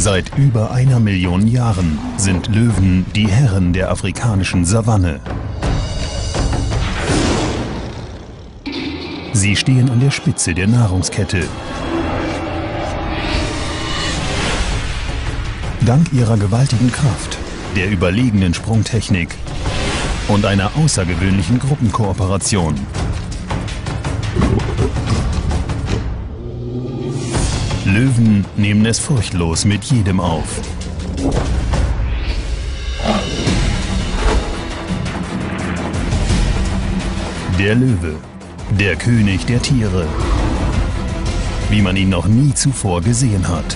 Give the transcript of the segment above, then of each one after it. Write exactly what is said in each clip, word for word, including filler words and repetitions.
Seit über einer Million Jahren sind Löwen die Herren der afrikanischen Savanne. Sie stehen an der Spitze der Nahrungskette. Dank ihrer gewaltigen Kraft, der überlegenen Sprungtechnik und einer außergewöhnlichen Gruppenkooperation Löwen nehmen es furchtlos mit jedem auf. Der Löwe, der König der Tiere, wie man ihn noch nie zuvor gesehen hat.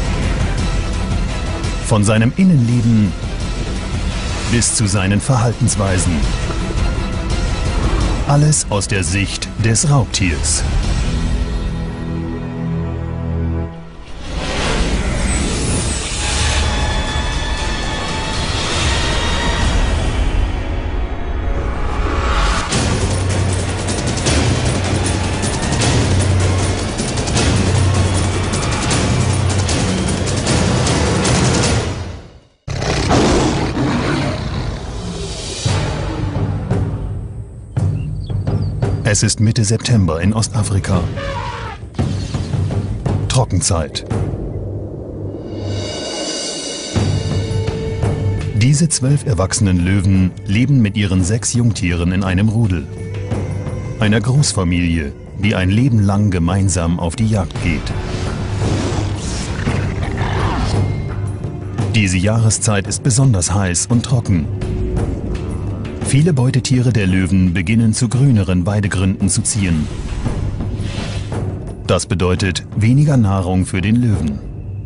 Von seinem Innenleben bis zu seinen Verhaltensweisen. Alles aus der Sicht des Raubtiers. Es ist Mitte September in Ostafrika. Trockenzeit. Diese zwölf erwachsenen Löwen leben mit ihren sechs Jungtieren in einem Rudel. Einer Großfamilie, die ein Leben lang gemeinsam auf die Jagd geht. Diese Jahreszeit ist besonders heiß und trocken. Viele Beutetiere der Löwen beginnen zu grüneren Weidegründen zu ziehen. Das bedeutet weniger Nahrung für den Löwen.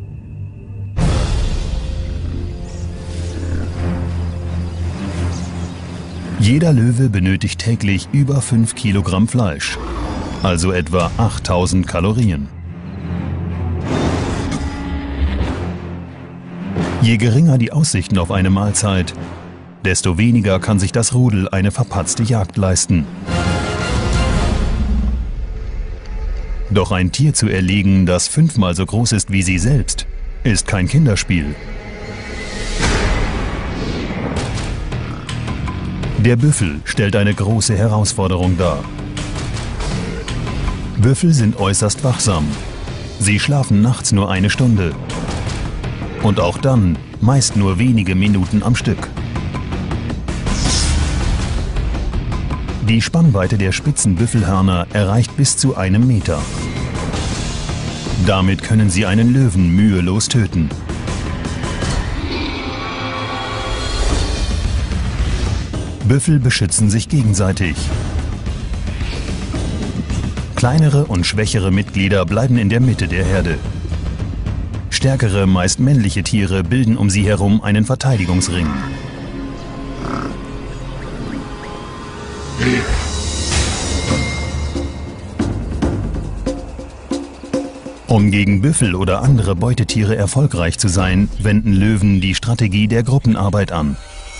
Jeder Löwe benötigt täglich über fünf Kilogramm Fleisch, also etwa achttausend Kalorien. Je geringer die Aussichten auf eine Mahlzeit, desto weniger kann sich das Rudel eine verpatzte Jagd leisten. Doch ein Tier zu erlegen, das fünfmal so groß ist wie sie selbst, ist kein Kinderspiel. Der Büffel stellt eine große Herausforderung dar. Büffel sind äußerst wachsam. Sie schlafen nachts nur eine Stunde. Und auch dann meist nur wenige Minuten am Stück. Die Spannweite der spitzen Büffelhörner erreicht bis zu einem Meter. Damit können sie einen Löwen mühelos töten. Büffel beschützen sich gegenseitig. Kleinere und schwächere Mitglieder bleiben in der Mitte der Herde. Stärkere, meist männliche Tiere bilden um sie herum einen Verteidigungsring. Um gegen Büffel oder andere Beutetiere erfolgreich zu sein, wenden Löwen die Strategie der Gruppenarbeit an.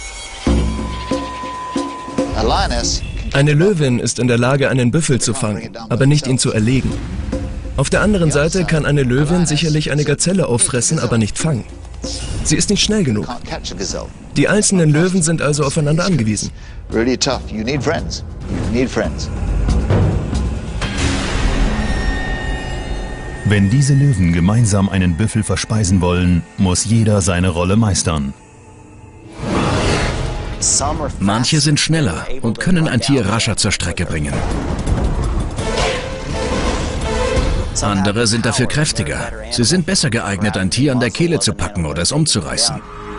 Eine Löwin ist in der Lage, einen Büffel zu fangen, aber nicht ihn zu erlegen. Auf der anderen Seite kann eine Löwin sicherlich eine Gazelle auffressen, aber nicht fangen. Sie ist nicht schnell genug. Die einzelnen Löwen sind also aufeinander angewiesen. Wenn diese Löwen gemeinsam einen Büffel verspeisen wollen, muss jeder seine Rolle meistern. Manche sind schneller und können ein Tier rascher zur Strecke bringen. Andere sind dafür kräftiger. Sie sind besser geeignet, ein Tier an der Kehle zu packen oder es umzureißen.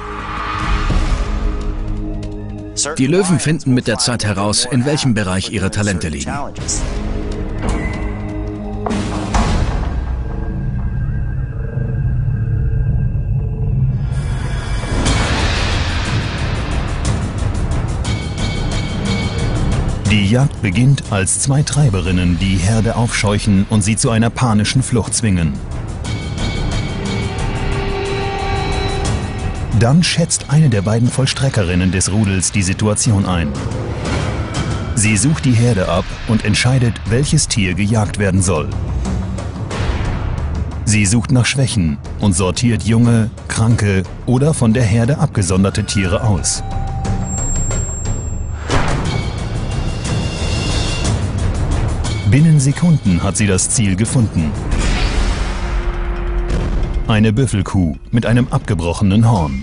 Die Löwen finden mit der Zeit heraus, in welchem Bereich ihre Talente liegen. Die Jagd beginnt, als zwei Treiberinnen die Herde aufscheuchen und sie zu einer panischen Flucht zwingen. Dann schätzt eine der beiden Vollstreckerinnen des Rudels die Situation ein. Sie sucht die Herde ab und entscheidet, welches Tier gejagt werden soll. Sie Sie sucht nach Schwächen und sortiert junge, kranke oder von der Herde abgesonderte Tiere aus. Binnen Sekunden hat sie das Ziel gefunden. Eine Büffelkuh mit einem abgebrochenen Horn.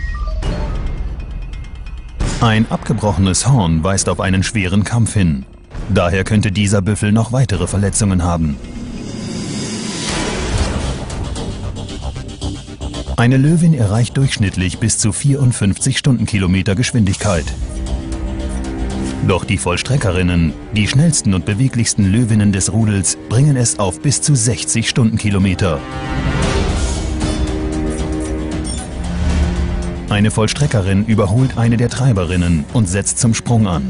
Ein abgebrochenes Horn weist auf einen schweren Kampf hin. Daher könnte dieser Büffel noch weitere Verletzungen haben. Eine Löwin erreicht durchschnittlich bis zu vierundfünfzig Stundenkilometer Geschwindigkeit. Doch die Vollstreckerinnen, die schnellsten und beweglichsten Löwinnen des Rudels, bringen es auf bis zu sechzig Stundenkilometer. Eine Vollstreckerin überholt eine der Treiberinnen und setzt zum Sprung an.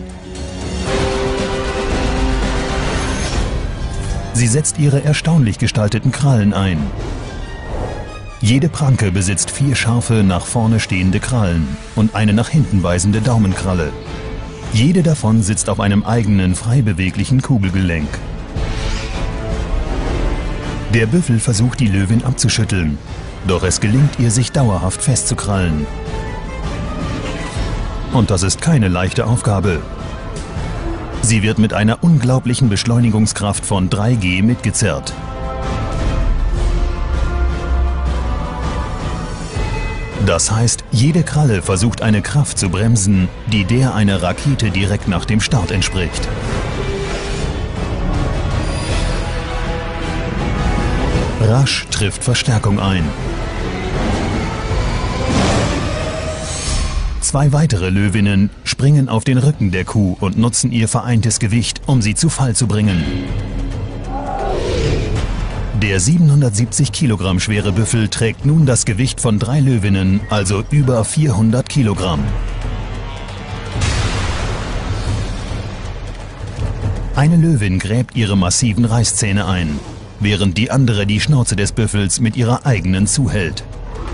Sie setzt ihre erstaunlich gestalteten Krallen ein. Jede Pranke besitzt vier scharfe, nach vorne stehende Krallen und eine nach hinten weisende Daumenkralle. Jede davon sitzt auf einem eigenen, frei beweglichen Kugelgelenk. Der Büffel versucht, die Löwin abzuschütteln, doch es gelingt ihr, sich dauerhaft festzukrallen. Und das ist keine leichte Aufgabe. Sie wird mit einer unglaublichen Beschleunigungskraft von drei G mitgezerrt. Das heißt, jede Kralle versucht eine Kraft zu bremsen, die der einer Rakete direkt nach dem Start entspricht. Rasch trifft Verstärkung ein. Zwei weitere Löwinnen springen auf den Rücken der Kuh und nutzen ihr vereintes Gewicht, um sie zu Fall zu bringen. Der siebenhundertsiebzig Kilogramm schwere Büffel trägt nun das Gewicht von drei Löwinnen, also über vierhundert Kilogramm. Eine Löwin gräbt ihre massiven Reißzähne ein, während die andere die Schnauze des Büffels mit ihrer eigenen zuhält.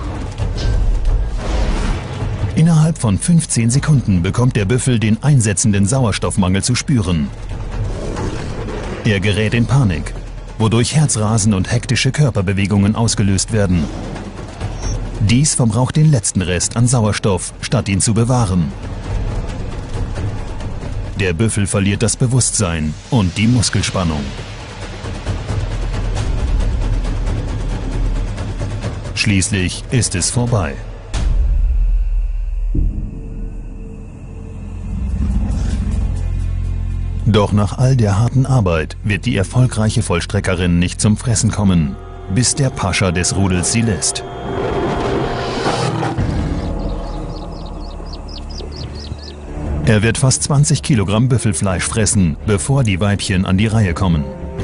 Innerhalb von fünfzehn Sekunden bekommt der Büffel den einsetzenden Sauerstoffmangel zu spüren. Er gerät in Panik, wodurch Herzrasen und hektische Körperbewegungen ausgelöst werden. Dies verbraucht den letzten Rest an Sauerstoff, statt ihn zu bewahren. Der Büffel verliert das Bewusstsein und die Muskelspannung. Schließlich ist es vorbei. Doch nach all der harten Arbeit wird die erfolgreiche Vollstreckerin nicht zum Fressen kommen, bis der Pascha des Rudels sie lässt. Er wird fast zwanzig Kilogramm Büffelfleisch fressen, bevor die Weibchen an die Reihe kommen.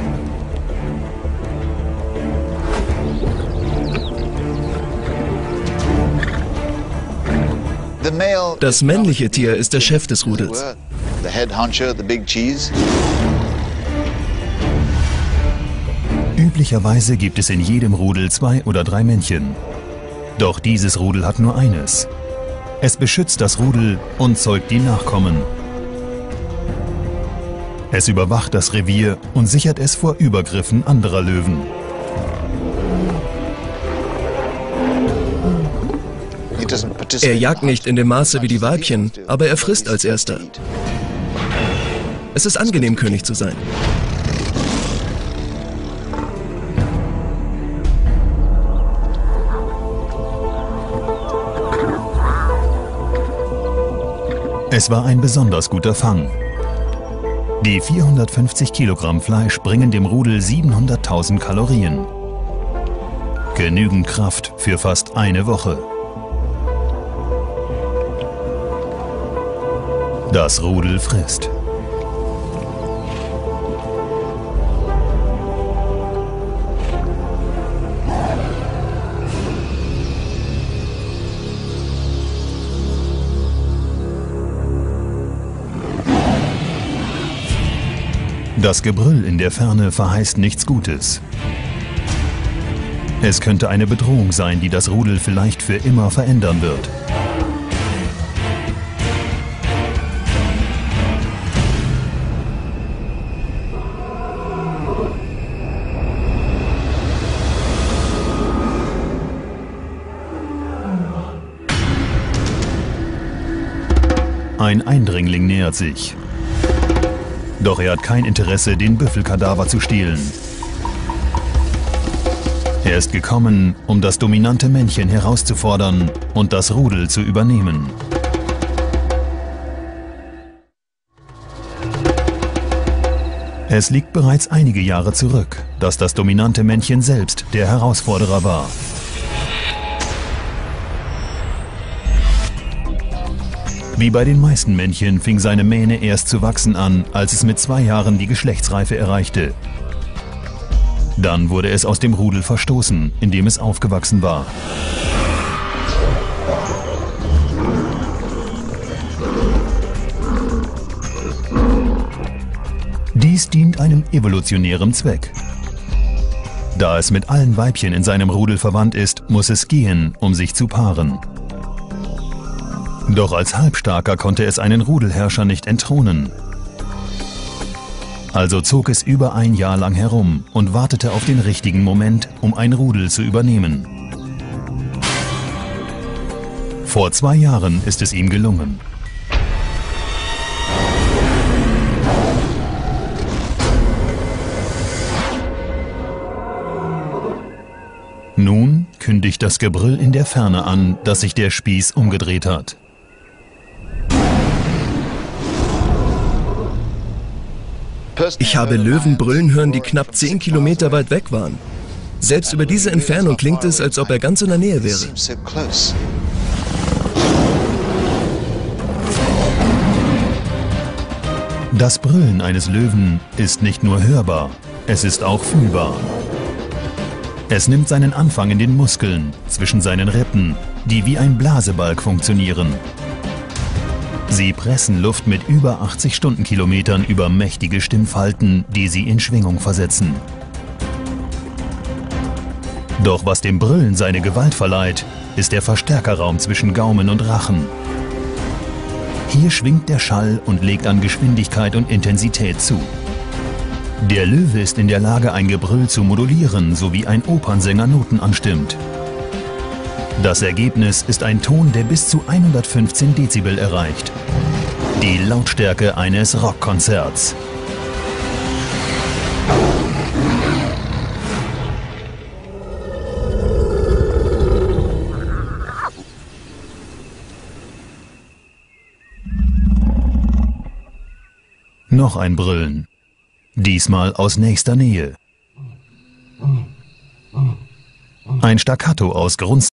Das männliche Tier ist der Chef des Rudels. Üblicherweise gibt es in jedem Rudel zwei oder drei Männchen. Doch dieses Rudel hat nur eines. Es beschützt das Rudel und zeugt die Nachkommen. Es überwacht das Revier und sichert es vor Übergriffen anderer Löwen. Er jagt nicht in dem Maße wie die Weibchen, aber er frisst als Erster. Es ist angenehm, König zu sein. Es war ein besonders guter Fang. Die vierhundertfünfzig Kilogramm Fleisch bringen dem Rudel siebenhunderttausend Kalorien. Genügend Kraft für fast eine Woche. Das Rudel frisst. Das Gebrüll in der Ferne verheißt nichts Gutes. Es könnte eine Bedrohung sein, die das Rudel vielleicht für immer verändern wird. Ein Eindringling nähert sich. Doch er hat kein Interesse, den Büffelkadaver zu stehlen. Er ist gekommen, um das dominante Männchen herauszufordern und das Rudel zu übernehmen. Es liegt bereits einige Jahre zurück, dass das dominante Männchen selbst der Herausforderer war. Wie bei den meisten Männchen fing seine Mähne erst zu wachsen an, als es mit zwei Jahren die Geschlechtsreife erreichte. Dann wurde es aus dem Rudel verstoßen, in dem es aufgewachsen war. Dies dient einem evolutionären Zweck. Da es mit allen Weibchen in seinem Rudel verwandt ist, muss es gehen, um sich zu paaren. Doch als Halbstarker konnte es einen Rudelherrscher nicht entthronen. Also zog es über ein Jahr lang herum und wartete auf den richtigen Moment, um ein Rudel zu übernehmen. Vor zwei Jahren ist es ihm gelungen. Nun kündigt das Gebrüll in der Ferne an, dass sich der Spieß umgedreht hat. Ich habe Löwen brüllen hören, die knapp zehn Kilometer weit weg waren. Selbst über diese Entfernung klingt es, als ob er ganz in der Nähe wäre. Das Brüllen eines Löwen ist nicht nur hörbar, es ist auch fühlbar. Es nimmt seinen Anfang in den Muskeln, zwischen seinen Rippen, die wie ein Blasebalg funktionieren. Sie pressen Luft mit über achtzig Stundenkilometern über mächtige Stimmfalten, die sie in Schwingung versetzen. Doch was dem Brüllen seine Gewalt verleiht, ist der Verstärkerraum zwischen Gaumen und Rachen. Hier schwingt der Schall und legt an Geschwindigkeit und Intensität zu. Der Löwe ist in der Lage, ein Gebrüll zu modulieren, so wie ein Opernsänger Noten anstimmt. Das Ergebnis ist ein Ton, der bis zu hundertfünfzehn Dezibel erreicht. Die Lautstärke eines Rockkonzerts. Noch ein Brüllen. Diesmal aus nächster Nähe. Ein Staccato aus Grunzen.